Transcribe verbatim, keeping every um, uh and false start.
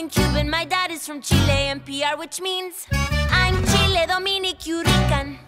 Cuban, my dad is from Chile, N P R, which means I'm Chile, Dominic, Rican.